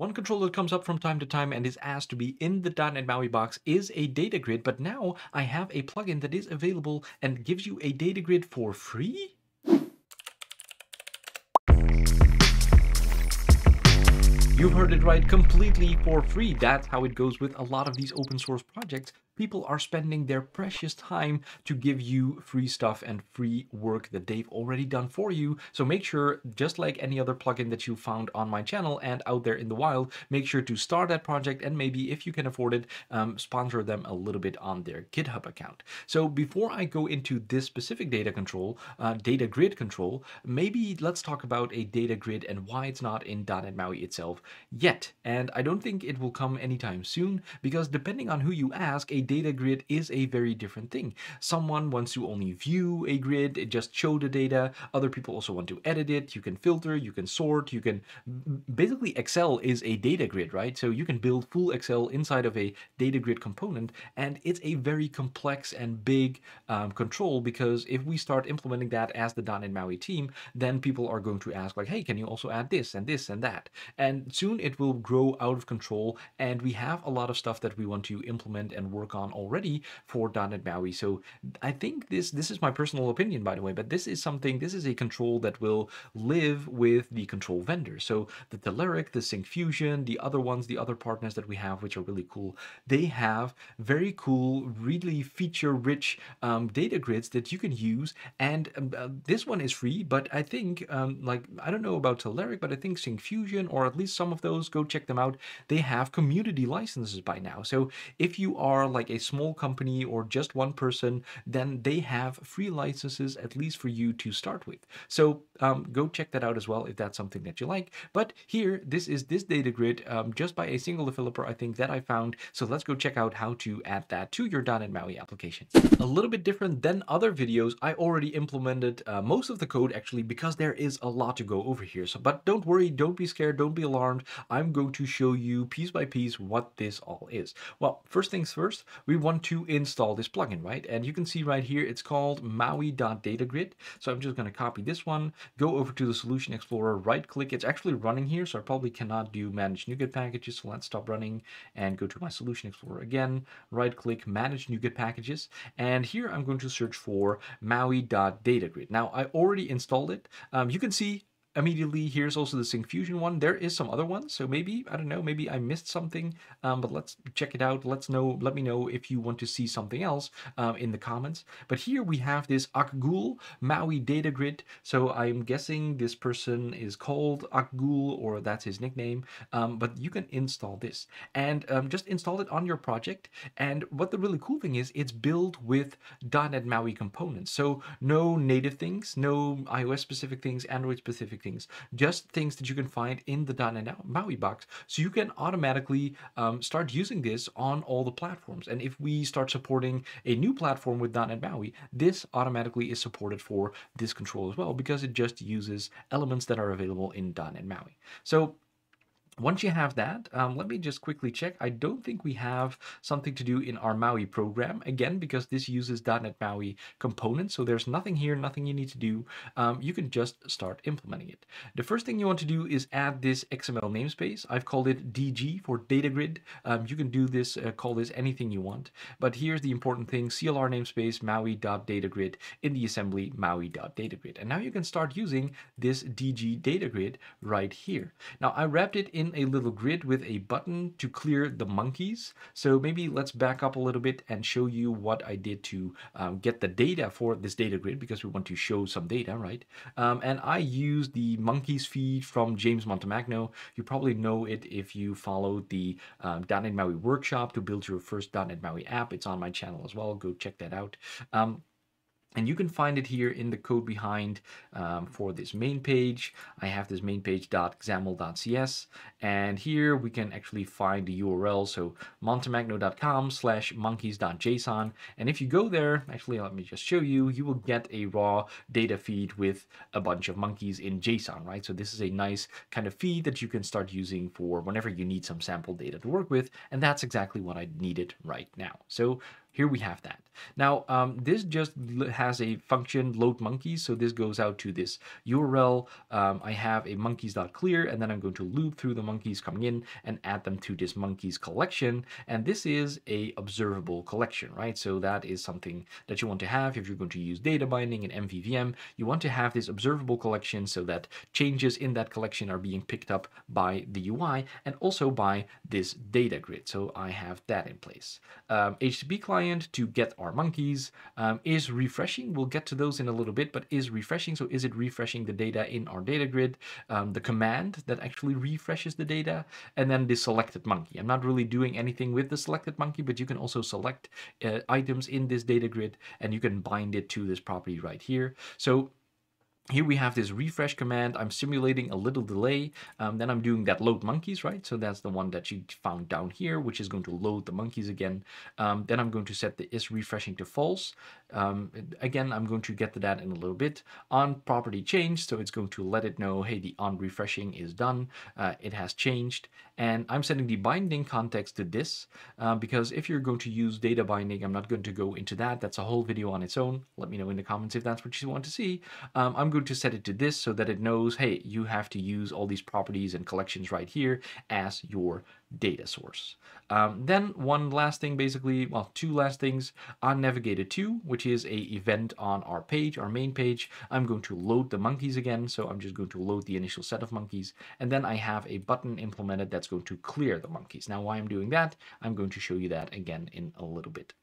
One control that comes up from time to time and is asked to be in the .NET MAUI box is a data grid, but now I have a plugin that is available and gives you a data grid for free? You heard it right, completely for free. That's how it goes with a lot of these open source projects. People are spending their precious time to give you free stuff and free work that they've already done for you. So make sure, just like any other plugin that you found on my channel and out there in the wild, make sure to start that project and maybe, if you can afford it, sponsor them a little bit on their GitHub account. So before I go into this specific data control, data grid control, maybe let's talk about a data grid and why it's not in .NET MAUI itself yet. And I don't think it will come anytime soon, because depending on who you ask, a data grid is a very different thing. Someone wants to only view a grid, just show the data. Other people also want to edit it. You can filter, you can sort, you can basically, Excel is a data grid, right? So you can build full Excel inside of a data grid component, and it's a very complex and big control, because if we start implementing that as the .NET MAUI team, then people are going to ask like, hey, can you also add this and this and that? And soon it will grow out of control, and we have a lot of stuff that we want to implement and work on already for .NET MAUI. So I think this is my personal opinion, by the way, but this is a control that will live with the control vendor. So the Telerik, the Syncfusion, the other ones, the other partners that we have, which are really cool, they have very cool, really feature-rich data grids that you can use. And this one is free, but I think, like, I don't know about Telerik, but I think Syncfusion, or at least some of those, go check them out. They have community licenses by now. So if you are like a small company or just one person, then they have free licenses, at least for you to start with. So go check that out as well if that's something that you like. But here, this is this data grid just by a single developer, I think, that I found. So let's go check out how to add that to your .NET MAUI application. A little bit different than other videos, I already implemented most of the code, actually, because there is a lot to go over here. So, but don't worry, don't be scared, don't be alarmed. I'm going to show you piece by piece what this all is. Well, first things first, we want to install this plugin, right? And you can see right here, it's called Maui.DataGrid. So I'm just going to copy this one, go over to the Solution Explorer, right click. It's actually running here, so I probably cannot do Manage NuGet Packages. So let's stop running and go to my Solution Explorer again, right click, Manage NuGet Packages. And here I'm going to search for Maui.DataGrid. Now, I already installed it. You can see immediately here's also the Syncfusion one. There is some other ones, so maybe, I don't know, maybe I missed something, but let's check it out. Let me know if you want to see something else in the comments. But here we have this Akgul Maui data grid. So I'm guessing this person is called Akgul, or that's his nickname, but you can install this and just install it on your project. And what the really cool thing is, it's built with .NET MAUI components. So no native things, no iOS specific things, Android specific things, just things that you can find in the .NET MAUI box. So you can automatically start using this on all the platforms. And if we start supporting a new platform with .NET MAUI, this automatically is supported for this control as well, because it just uses elements that are available in .NET MAUI. So once you have that, let me just quickly check. I don't think we have something to do in our MAUI program, again, because this uses .NET MAUI components. So there's nothing here, nothing you need to do. You can just start implementing it. The first thing you want to do is add this XML namespace. I've called it DG for data grid. You can do this, call this anything you want. But here's the important thing: CLR namespace Maui.DataGrid, in the assembly Maui.DataGrid. And now you can start using this DG data grid right here. Now, I wrapped it in a little grid with a button to clear the monkeys. So maybe let's back up a little bit and show you what I did to get the data for this data grid, because we want to show some data, right? And I used the monkeys feed from James Montemagno. You probably know it if you followed the .NET MAUI workshop to build your first .NET MAUI app. It's on my channel as well. Go check that out. And you can find it here in the code behind for this main page. I have this main page.xaml.cs, and here we can actually find the URL. So montemagno.com/monkeys.json. And if you go there, actually, let me just show you, you will get a raw data feed with a bunch of monkeys in JSON, right? So this is a nice kind of feed that you can start using for whenever you need some sample data to work with. And that's exactly what I needed right now. So here we have that. Now, this just has a function load monkeys. So this goes out to this URL. I have a monkeys.clear, and then I'm going to loop through the monkeys coming in and add them to this monkeys collection. And this is a observable collection, right? So that is something that you want to have if you're going to use data binding and MVVM. You want to have this observable collection so that changes in that collection are being picked up by the UI and also by this data grid. So I have that in place. HTTP client to get our monkeys is refreshing. We'll get to those in a little bit, but is refreshing. So is it refreshing the data in our data grid? The command that actually refreshes the data, and then the selected monkey. I'm not really doing anything with the selected monkey, but you can also select items in this data grid and you can bind it to this property right here. So here we have this refresh command. I'm simulating a little delay. Then I'm doing that load monkeys, right? So that's the one that you found down here, which is going to load the monkeys again. Then I'm going to set the is refreshing to false. Again, I'm going to get to that in a little bit. On property change, so it's going to let it know, hey, the on refreshing is done. It has changed. And I'm setting the binding context to this because if you're going to use data binding, I'm not going to go into that. That's a whole video on its own. Let me know in the comments if that's what you want to see. I'm going to set it to this so that it knows, hey, you have to use all these properties and collections right here as your data source. Then one last thing, basically, well, two last things on navigated to, which is a event on our page, our main page. I'm going to load the monkeys again. So I'm just going to load the initial set of monkeys. And then I have a button implemented that's going to clear the monkeys. Now, why I'm doing that, I'm going to show you that again in a little bit.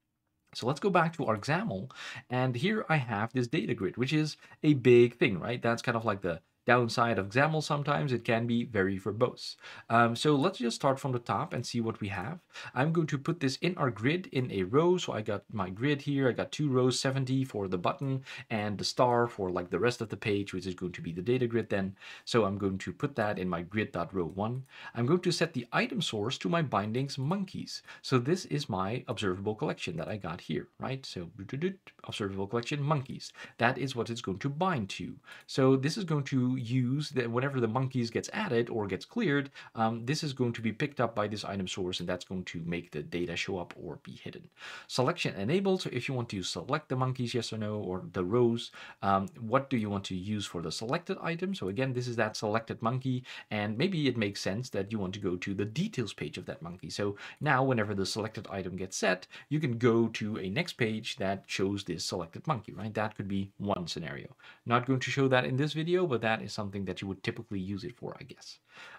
So let's go back to our XAML, and here I have this data grid, which is a big thing, right? That's kind of like the downside of XAML. Sometimes it can be very verbose. So let's just start from the top and see what we have. I'm going to put this in our grid in a row. So I got my grid here. I got 2 rows, 70 for the button and the star for like the rest of the page, which is going to be the data grid then. So I'm going to put that in my grid.row1. I'm going to set the item source to my bindings monkeys. So this is my observable collection that I got here, right? So observable collection monkeys. That is what it's going to bind to. So this is going to use that whenever the monkeys gets added or gets cleared, this is going to be picked up by this item source, and that's going to make the data show up or be hidden. Selection enabled. So if you want to select the monkeys, yes or no, or the rows, what do you want to use for the selected item? So again, this is that selected monkey, and maybe it makes sense that you want to go to the details page of that monkey. So now whenever the selected item gets set, you can go to a next page that shows this selected monkey, right? That could be one scenario. Not going to show that in this video, but that is something that you would typically use it for, I guess.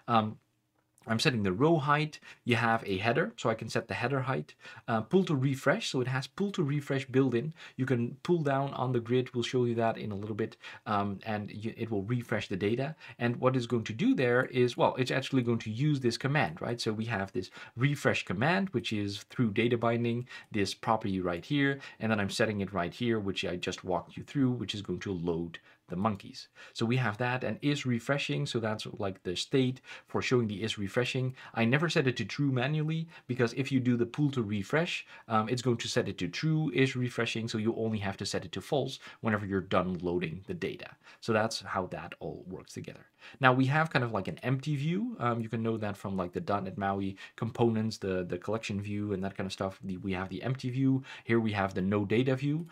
I'm setting the row height. You have a header, so I can set the header height. Pull to refresh, so it has pull to refresh built in. You can pull down on the grid. We'll show you that in a little bit, and it will refresh the data. And what it's going to do there is, well, it's actually going to use this command, right? So we have this refresh command, which is through data binding, this property right here, and then I'm setting it right here, which I just walked you through, which is going to load the monkeys. So we have that, and is refreshing, so that's like the state for showing the is refreshing. I never set it to true manually, because if you do the pull to refresh, it's going to set it to true is refreshing, so you only have to set it to false whenever you're done loading the data. So that's how that all works together. Now we have kind of like an empty view. You can know that from like the .NET MAUI components, the collection view and that kind of stuff. We have the empty view. Here we have the no data view.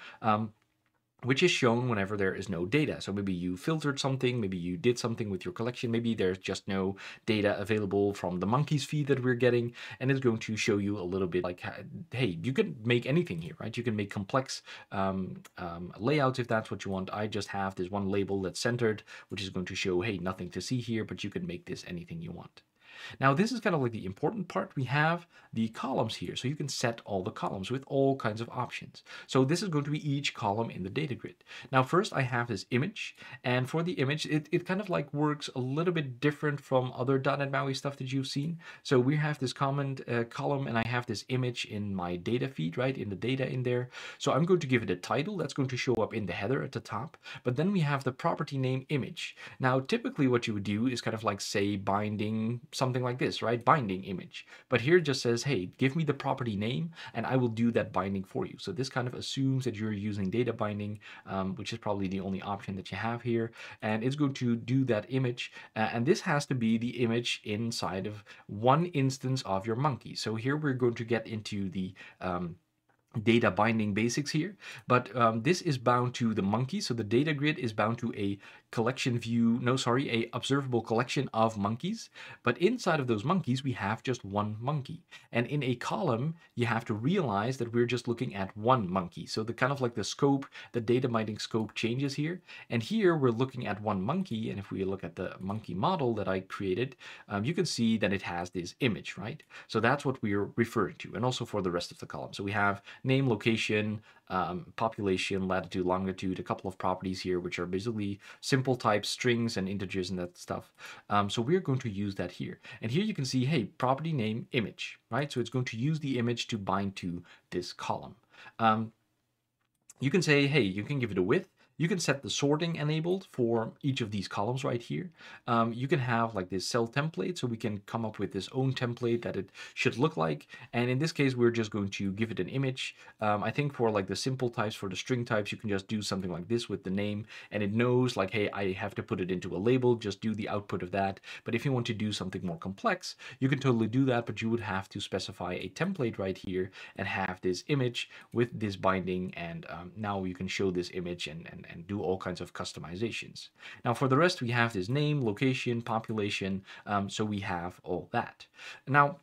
Which is shown whenever there is no data. So maybe you filtered something, maybe you did something with your collection, maybe there's just no data available from the monkeys feed that we're getting, and it's going to show you a little bit like, hey, you can make anything here, right? You can make complex layouts if that's what you want. I just have this one label that's centered, which is going to show, hey, nothing to see here, but you can make this anything you want. Now, this is kind of like the important part. We have the columns here, so you can set all the columns with all kinds of options. So this is going to be each column in the data grid. Now, first I have this image, and for the image, it kind of like works a little bit different from other .NET MAUI stuff that you've seen. So we have this comment column, and I have this image in my data feed, right, in the data in there. So I'm going to give it a title that's going to show up in the header at the top, but then we have the property name image. Now, typically what you would do is kind of like say binding something like this, right? Binding image. But here it just says, hey, give me the property name and I will do that binding for you. So this kind of assumes that you're using data binding, which is probably the only option that you have here. And it's going to do that image. And this has to be the image inside of one instance of your monkey. So here we're going to get into the data binding basics here, but this is bound to the monkey. So the data grid is bound to a collection view, no, sorry, a observable collection of monkeys. But inside of those monkeys, we have just one monkey. And in a column, you have to realize that we're just looking at one monkey. So the kind of like the scope, the data binding scope changes here. And here we're looking at one monkey. And if we look at the monkey model that I created, you can see that it has this image, right? So that's what we're referring to. And also for the rest of the column. So we have name, location, population, latitude, longitude, a couple of properties here, which are basically simple types, strings and integers and that stuff. So we're going to use that here. And here you can see, hey, property name, image, right? So it's going to use the image to bind to this column. You can say, hey, you can give it a width. You can set the sorting enabled for each of these columns right here. You can have like this cell template, so we can come up with this own template that it should look like. And in this case, we're just going to give it an image. I think for like the simple types, for the string types, you can just do something like this with the name, and it knows like, hey, I have to put it into a label, just do the output of that. But if you want to do something more complex, you can totally do that, but you would have to specify a template right here and have this image with this binding. And now you can show this image and do all kinds of customizations. Now for the rest, we have this name, location, population, so we have all that. Now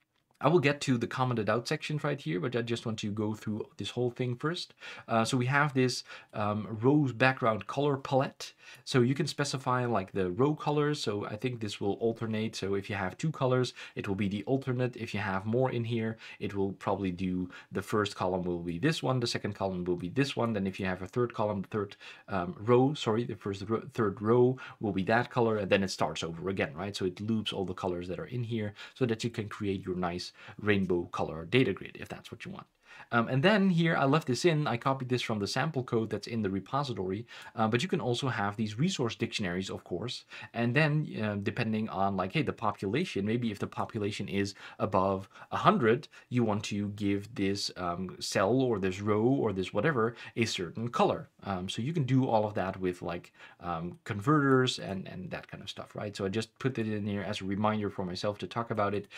I will get to the commented out section right here, but I just want to go through this whole thing first. So we have this rose background color palette. So you can specify like the row colors. So I think this will alternate. So if you have two colors, it will be the alternate. If you have more in here, it will probably do the first column will be this one, the second column will be this one. Then if you have a third column, the third row, sorry, third row will be that color, and then it starts over again, right? So it loops all the colors that are in here so that you can create your nice rainbow color data grid if that's what you want. And then here I left this in, I copied this from the sample code that's in the repository, but you can also have these resource dictionaries, of course, and then depending on like, hey, the population, maybe if the population is above 100, you want to give this cell or this row or this whatever a certain color. So you can do all of that with like converters and that kind of stuff, right? So I just put it in here as a reminder for myself to talk about it.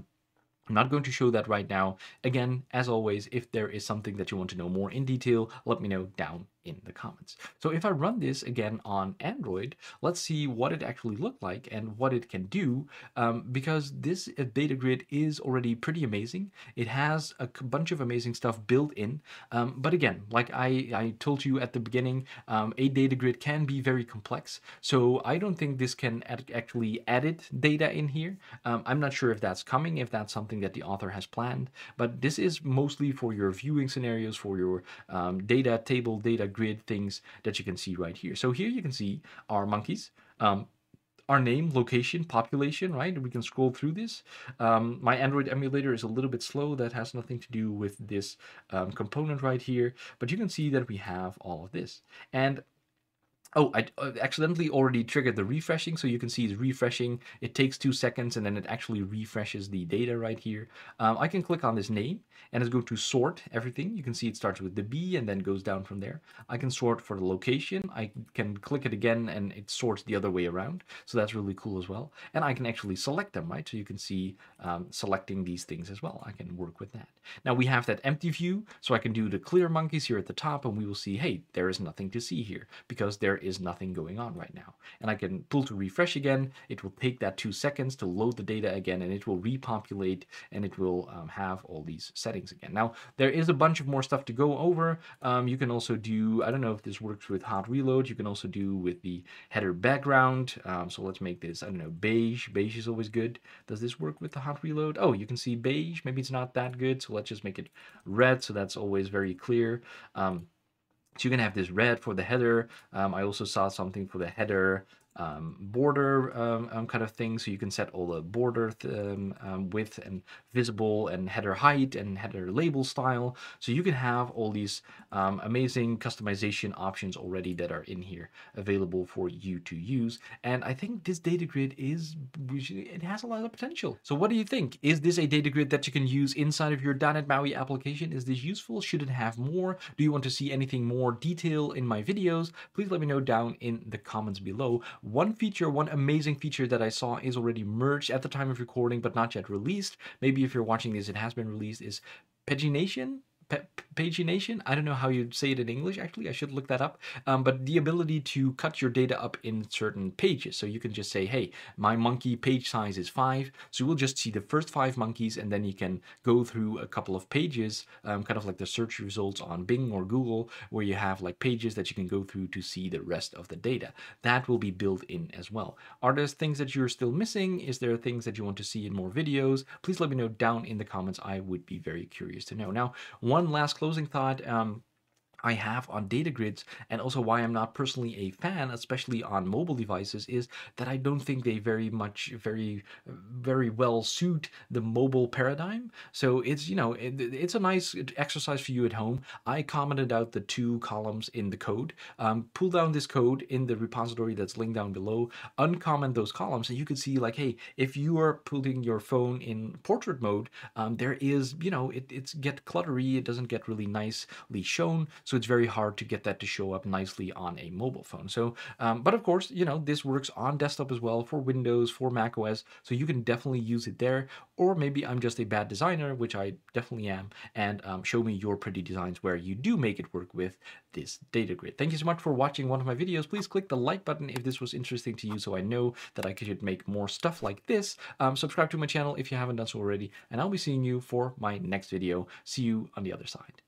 I'm not going to show that right now. Again, as always, if there is something that you want to know more in detail, let me know down in the comments. So if I run this again on Android, let's see what it actually looked like and what it can do, because this data grid is already pretty amazing. It has a bunch of amazing stuff built in, but again, like I told you at the beginning, a data grid can be very complex, so I don't think this can actually edit data in here. I'm not sure if that's coming, if that's something that the author has planned, but this is mostly for your viewing scenarios, for your data table, data grid things that you can see right here. So here you can see our monkeys, our name, location, population, right? We can scroll through this. My Android emulator is a little bit slow. That has nothing to do with this component right here, but you can see that we have all of this. And oh, I accidentally already triggered the refreshing, so you can see it's refreshing. It takes 2 seconds and then it actually refreshes the data right here. I can click on this name and it's going to sort everything. You can see it starts with the B and then goes down from there. I can sort for the location. I can click it again and it sorts the other way around. So that's really cool as well. And I can actually select them, right? So you can see selecting these things as well. I can work with that. Now we have that empty view, so I can do the clear monkeys here at the top and we will see, hey, there is nothing to see here because there is nothing going on right now. And I can pull to refresh again. It will take that 2 seconds to load the data again, and it will repopulate and it will have all these settings again. Now, there is a bunch of more stuff to go over. You can also do, I don't know if this works with hot reload. You can also do with the header background. So let's make this, I don't know, beige. Beige is always good. Does this work with the hot reload? Oh, you can see beige. Maybe it's not that good. So let's just make it red. So that's always very clear. So you can have this red for the header. I also saw something for the header border kind of thing. So you can set all the border width and visible and header height and header label style. So you can have all these amazing customization options already that are in here available for you to use. And I think this data grid it has a lot of potential. So what do you think? Is this a data grid that you can use inside of your .NET MAUI application? Is this useful? Should it have more? Do you want to see anything more detail in my videos? Please let me know down in the comments below. One amazing feature that I saw is already merged at the time of recording, but not yet released. Maybe if you're watching this, it has been released, is pagination. pagination. I don't know how you'd say it in English, actually. I should look that up. But the ability to cut your data up in certain pages. So you can just say, hey, my monkey page size is 5. So we'll just see the first 5 monkeys, and then you can go through a couple of pages, kind of like the search results on Bing or Google, where you have like pages that you can go through to see the rest of the data. That will be built in as well. Are there things that you're still missing? Is there things that you want to see in more videos? Please let me know down in the comments. I would be very curious to know. Now, one last closing thought. I have on DataGrids, and also why I'm not personally a fan, especially on mobile devices, is that I don't think they very well suit the mobile paradigm. So it's, it's a nice exercise for you at home. I commented out the 2 columns in the code. Pull down this code in the repository that's linked down below, uncomment those columns, and you can see like, hey, if you are putting your phone in portrait mode, there is, it's get cluttery, it doesn't get really nicely shown. So it's very hard to get that to show up nicely on a mobile phone. So, but of course, this works on desktop as well, for Windows, for Mac OS. So you can definitely use it there. Or maybe I'm just a bad designer, which I definitely am, and show me your pretty designs where you do make it work with this DataGrid. Thank you so much for watching one of my videos. Please click the like button if this was interesting to you, so I know that I could make more stuff like this. Subscribe to my channel if you haven't done so already, and I'll be seeing you for my next video. See you on the other side.